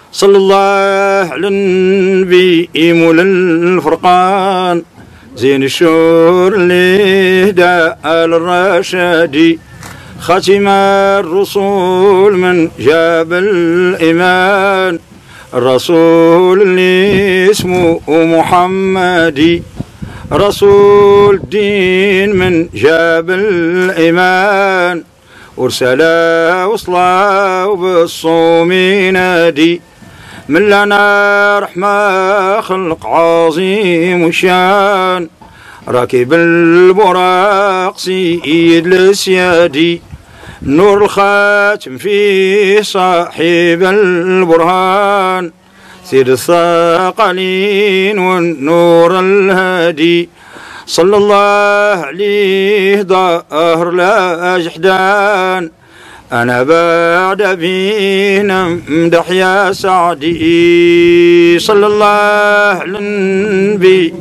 صلى الله على النبي مولى الفرقان زين الشور اللي هدى الرشادي خاتم الرسول من جاب الإيمان الرسول اللي اسمه محمدي رسول الدين من جاب الإيمان ورسلا وصلا وبالصوم ينادي من لنا رحمة خلق عظيم وشان راكب البراق سيد السيادي نور الخاتم فيه صاحب البرهان سيد الثقلين والنور الهادي صلى الله عليه ظاهر لا جحدان أنا بعد بينا مدح يا سعدي صلى الله على النبي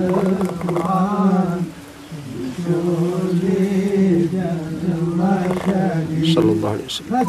صلى الله عليه وسلم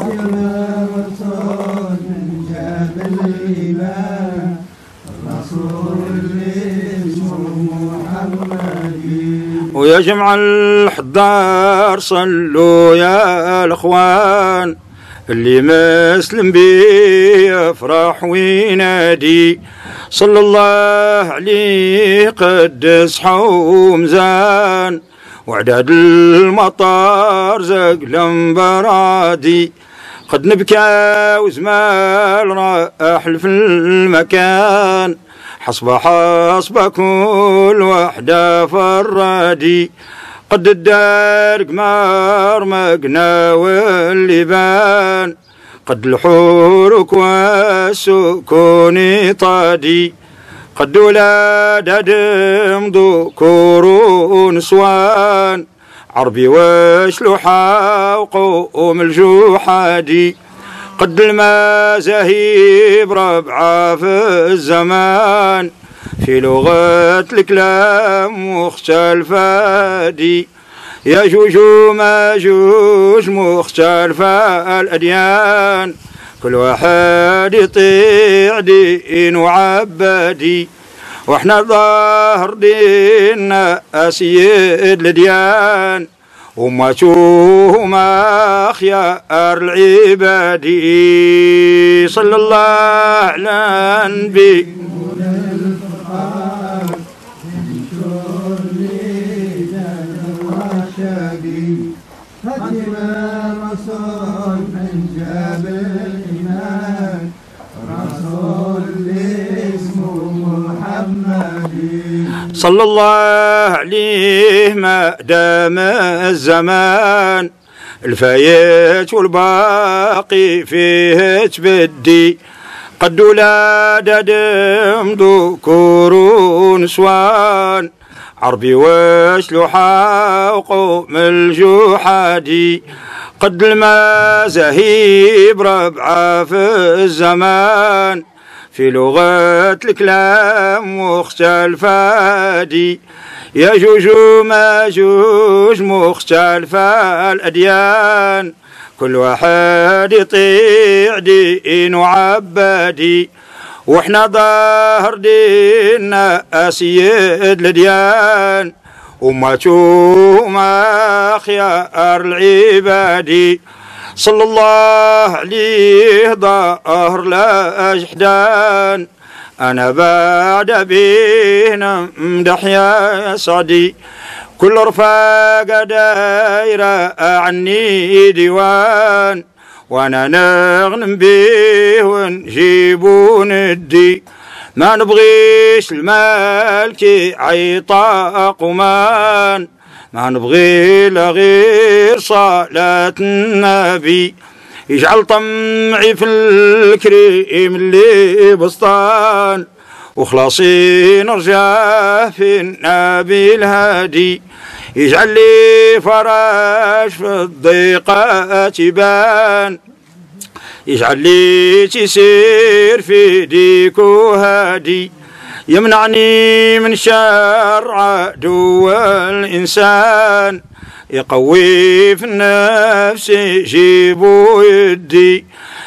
ويا جمع الحضار صلوا يا الاخوان اللي مسلم بي يفرح وينادي صلى الله عليه قدس حومزان وعداد المطار زقلم برادي قد نبكى وزمال راح في المكان حصبة كل وحدة فرادي قد الدار قمار مقنا واللبان قد الحورك والسكون طادي قد ولاد دم ذكور ونسوان عربي وشلوحة وقوم الجحادي قد المزاهيب ربعة في الزمان في لغة الكلام مختلفة دي يجوج وماجوج مختلفة الأديان كل واحد يطيع دين وعبادي واحنا ظاهر ديننا سيد الديان وما خيار العباد صلى الله على النبي ختم الرسول من جاب الإيمان رسول اسمه محمد صلى الله عليه ما دام الزمان الفايت والباقي فيه تبدي قد ولاد دم ذكور ونسوان عربي وشلوحة وقوم الجحادي قد المزاهيب ربعة في الزمان في لغة الكلام مختلفة دي يجوج وماجوج مختلفة الأديان كل واحد يطيع دين وعبادي واحنا ظاهر ديننا سيد الديان وما خيار العباد صلى الله عليه ظاهر لا جحدان أنا بعد بينا مدح يا سعدي كل رفاقة دايرة عني ديوان وانا نغنم بيه ونجيبو ندي ما نبغيش المال كي عيطا قمان ما نبغي لا غير صلاة النبي يجعل طمعي في الكريم اللي بسطان وخلاصي نرجع في النبي الهادي يجعل لي فراش في الضيقة تبان يجعل لي تسير في ديكو هادي يمنعني من شر عدو الإنسان يقوي في النفس يجيبو يدي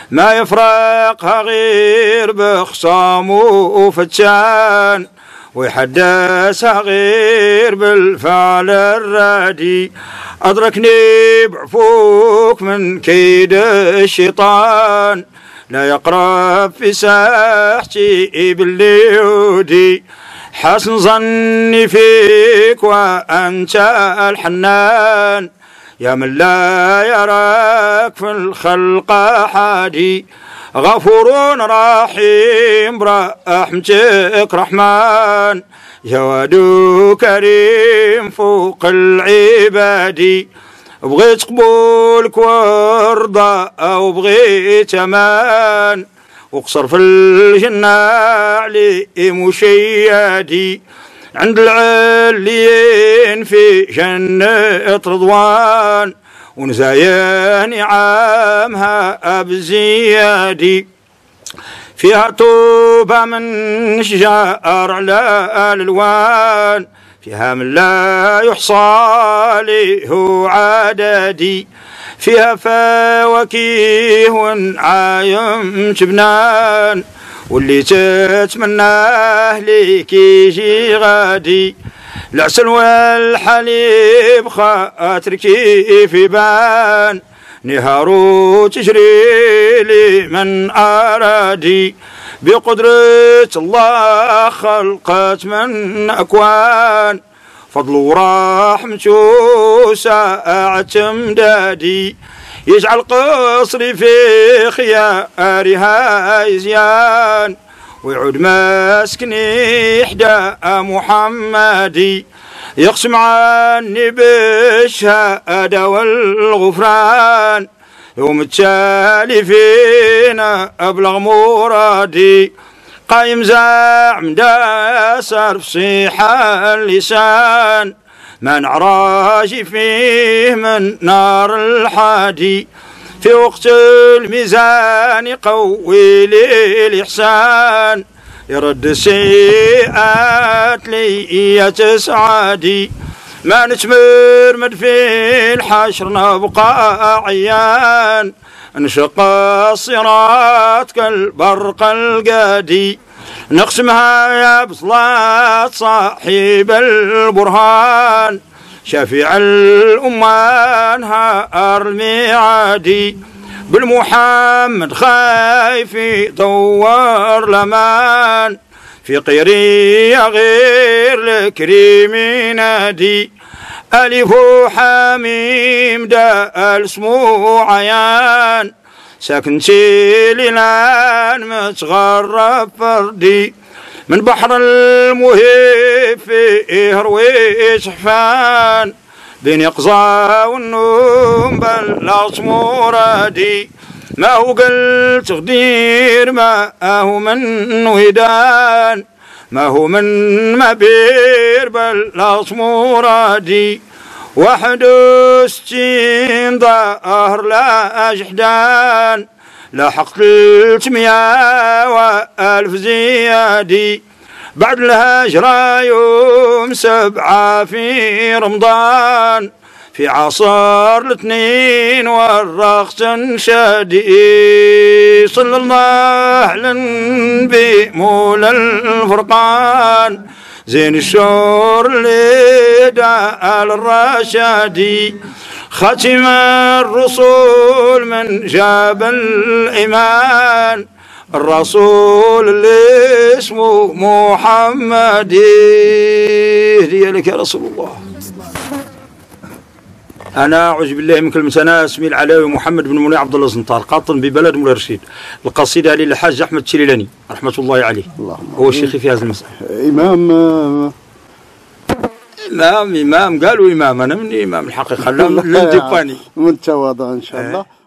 ما يفرقها غير بخصام وفتشان، ويحدثها غير بالفعل الرادي. أدركني بعفوك من كيد الشيطان، لا يقرب في ساحتي بالليودي. حسن ظني فيك وأنت الحنان، يا من لا يراك في الخلق حادي. غفور رحيم رحمتك رحمن، جواد كريم فوق العباد. بغيت قبولك ورضا أو بغيت أمان، وقصر في الجنة علي مشيادي. عند العليين في جنة رضوان، ونزايا نعامها بزيادي. فيها طوبى من شجر على الألوان، فيها من لا يحصى له عددي. فيها فواكه ونعايم جبنان، واللي تتمناه ليك يجي غادي. العسل والحليب خاطرك في بان، نهار تجري لي من أرادي. بقدرة الله خلقت من أكوان، فضل ورحمته ساعة امدادي. يجعل قصري في خيارها يزيان، ويعود مسكني حدا محمدي. يقسم عني بالشهادة والغفران، يوم التالي فينا أبلغ مرادي. قايم زعم داسر فصيح اللسان، ما نعراجي فيه من نار الحادي. في وقت الميزان يقوي لي الإحسان، يرد السيئات لي تسعادي. ما نتمرمد في الحشر نبقى عيان، انشق الصراط كالبرق القادي. نقسمها يا بصلاة صاحب البرهان، شفيع الأمان هار الميعادي. بالمحمد خايف يدور الأمان، في قيري غير الكريم نادي. ألف حميم دا اسمو عيان، ساكنتي ليلان متغرب فردي. من بحر المهيب فيه رويش حفان، بين يقظة والنوم بلغت مرادي. ما هو قلت غدير ما هو من ودان، ما هو من مبير بلغت مرادي. 61 ظهر لا جحدان، لحقت 300,000 زيادي. بعد الهجرة يوم 7 في رمضان، في عصر الاثنين والرقص شادي. صلى الله على النبي مولى الفرقان، زين الشور اللي دعا الرشادي. ختم الرسول من جاب الإيمان، الرسول اللي اسمه محمد. هدية لك يا رسول الله. أنا أعوذ بالله من كلمة أنا اسمي العلاوي محمد بن منيع عبد الله زنطار، قاطن ببلد مولاي رشيد. القصيدة للحاج أحمد الشليلاني رحمة الله عليه، هو شيخي في هذا المسألة. إمام قالوا إمام، أنا من إمام الحقيقة لا من ديباني. من تواضع إن شاء الله.